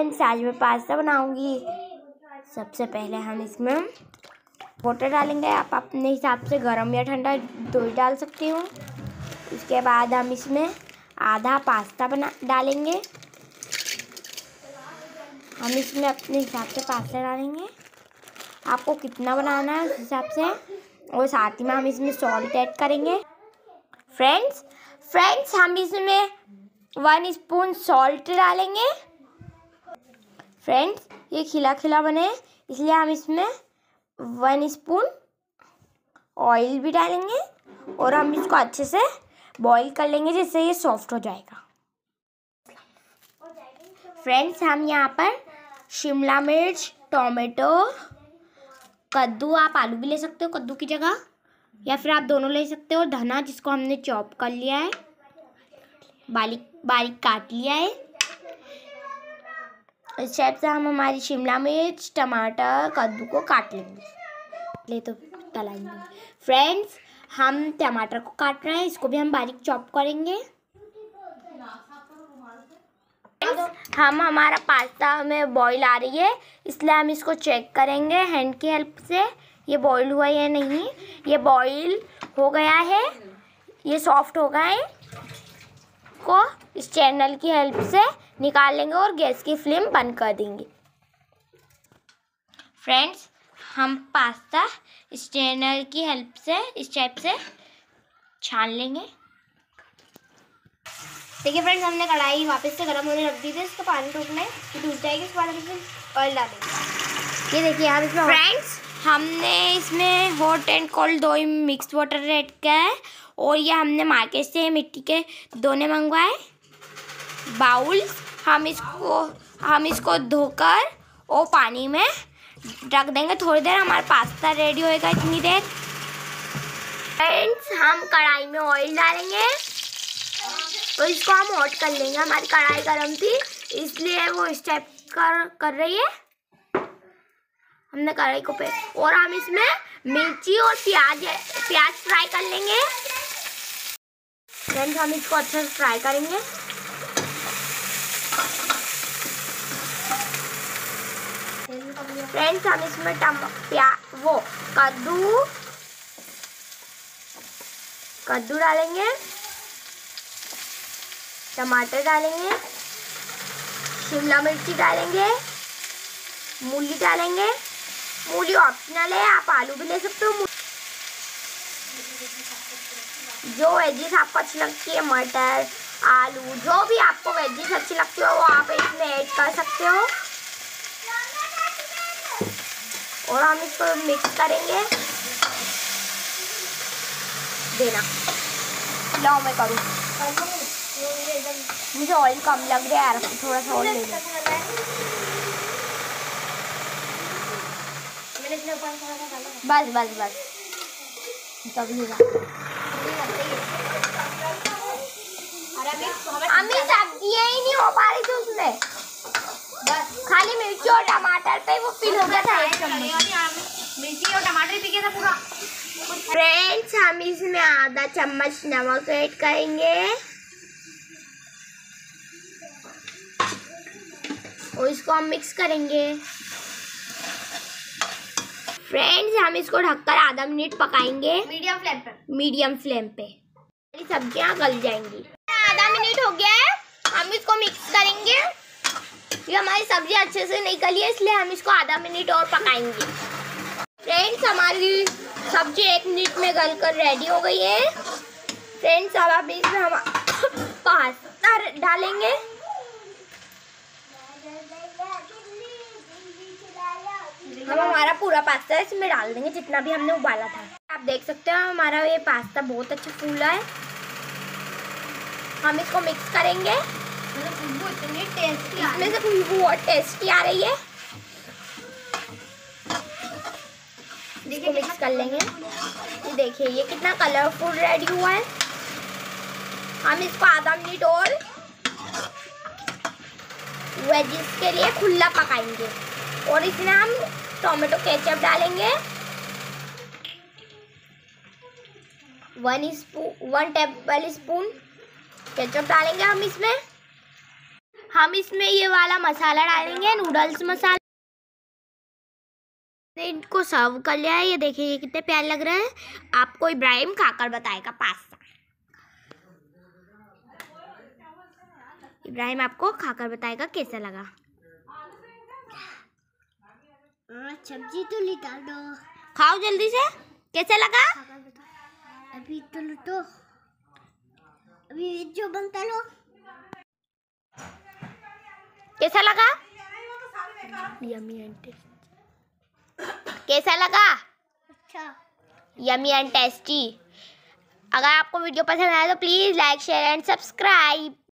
Friends, आज मैं pasta बनाऊंगी। सबसे पहले हम इसमें वाटर डालेंगे। आप अपने हिसाब से गर्म या ठंडा दो डाल सकते हो। उसके बाद हम इसमें आधा पास्ता डालेंगे। हम इसमें अपने हिसाब से पास्ता डालेंगे, आपको कितना बनाना है उस हिसाब से। और साथ ही में हम इसमें सॉल्ट ऐड करेंगे। फ्रेंड्स हम इसमें 1 स्पून सॉल्ट डालेंगे। फ्रेंड्स, ये खिला खिला बने इसलिए हम इसमें 1 स्पून ऑयल भी डालेंगे और हम इसको अच्छे से बॉईल कर लेंगे जिससे ये सॉफ्ट हो जाएगा। फ्रेंड्स, हम यहाँ पर शिमला मिर्च, टोमेटो, कद्दू, आप आलू भी ले सकते हो कद्दू की जगह, या फिर आप दोनों ले सकते हो। धना जिसको हमने चॉप कर लिया है, बारीक काट लिया है। इस टाइप से हम हमारी शिमला मिर्च, टमाटर, कद्दू को काट लेंगे। तो तलाएंगे। फ्रेंड्स, हम टमाटर को काट रहे हैं, इसको भी हम बारीक चॉप करेंगे। हम हमारा पास्ता में बॉईल आ रही है, इसलिए हम इसको चेक करेंगे हैंड की हेल्प से। ये बॉईल हुआ है या नहीं। ये बॉईल हो गया है, ये सॉफ्ट हो गया है। को इस चैनल की हेल्प से निकाल लेंगे और गैस की फ्लेम बंद कर देंगे। फ्रेंड्स, हम पास्ता इस चैनल की हेल्प से इस टाइप से छान लेंगे। देखिए फ्रेंड्स, हमने कढ़ाई वापस से गर्म होने रख दी थी, इसको पानी टूटना है, टूट जाएगी। इसके बाद हम इसमें ऑयल डालेंगे। ये देखिए आप इसमें फ्रेंड्स, हमने इसमें hot and cold 2 mix water add किया है। और ये हमने मार्केट से मिट्टी के दोने मंगवाए बाउल्स। हम इसको धोकर और पानी में रख देंगे थोड़ी देर। हमारा पास्ता रेडी होएगा इतनी देर। फ्रेंड्स, हम कढ़ाई में ऑयल डालेंगे और इसको हम हॉट कर लेंगे। हमारी कढ़ाई गर्म थी इसलिए वो इस टाइप कर रही है। हमने कढ़ाई को और हम इसमें मिर्ची और प्याज फ्राई कर लेंगे। फ्रेंड्स, हम इसको अच्छे से फ्राई करेंगे। फ्रेंड्स, हम इसमें कद्दू डालेंगे, टमाटर डालेंगे, शिमला मिर्ची डालेंगे, मूली डालेंगे। मूली ऑप्शनल है, आप आलू भी ले सकते हो। जो वेजीज आपको अच्छी लगती है, मटर, आलू, जो भी आपको वेजीज अच्छी लगती हो वो आप इसमें ऐड कर सकते हो। और हम इसको मिक्स करेंगे। देना लो, मैं करूँ। मुझे ऑयल कम लग रहा है यार, थोड़ा सा ऑयल ले लो। बस तभी अम्मी सब्जियां ही नहीं हो पा रही थी उसमें, खाली मिर्ची और टमाटर पे वो फिल हो गया था। मिर्ची और टमाटर पी गया था पूरा। फ्रेंड्स, हम इसमें आधा चम्मच नमक ऐड करेंगे और इसको हम मिक्स करेंगे। फ्रेंड्स, हम इसको ढककर आधा मिनट पकाएंगे मीडियम फ्लेम पे। सब्जियां गल जाएंगी। आधा मिनट हो गया है, हम इसको मिक्स करेंगे। ये हमारी सब्जी अच्छे से नहीं गली है इसलिए हम इसको आधा मिनट और पकाएंगे। फ्रेंड्स, हमारी सब्जी 1 मिनट में गलकर रेडी हो गई है। फ्रेंड्स, अब आप इसमें हम पास्ता डालेंगे। हम हमारा पूरा पास्ता इसमें डाल देंगे जितना भी हमने उबाला था। आप देख सकते हो हमारा ये पास्ता बहुत अच्छा फूला है। हम इसको मिक्स करेंगे। इसमें से खुशबू बहुत टेस्टी आ रही है। इसको मिक्स कर लेंगे। ये देखिए ये कितना कलरफुल रेडी हुआ है। हम इसको आधा मिनट और वेजिस के लिए खुला पकाएंगे और इसमें हम टोमेटो केचप डालेंगे। 1 टेबल स्पून केचप डालेंगे हम इसमें। हम इसमें ये वाला मसाला डालेंगे, नूडल्स मसाला। इनको सर्व कर लिया है। ये देखिए ये कितने प्यारे लग रहे हैं। आपको इब्राहिम खाकर बताएगा पास्ता। इब्राहिम आपको खाकर बताएगा कैसा लगा। सब्जी तो निकाल दो, खाओ जल्दी से। कैसा लगा? अभी तो अभी जो बनता लो। कैसा लगा? Yummy and tasty. कैसा लगा? अच्छा, यम्मी एंड टेस्टी। अगर आपको वीडियो पसंद आया तो please like share and subscribe.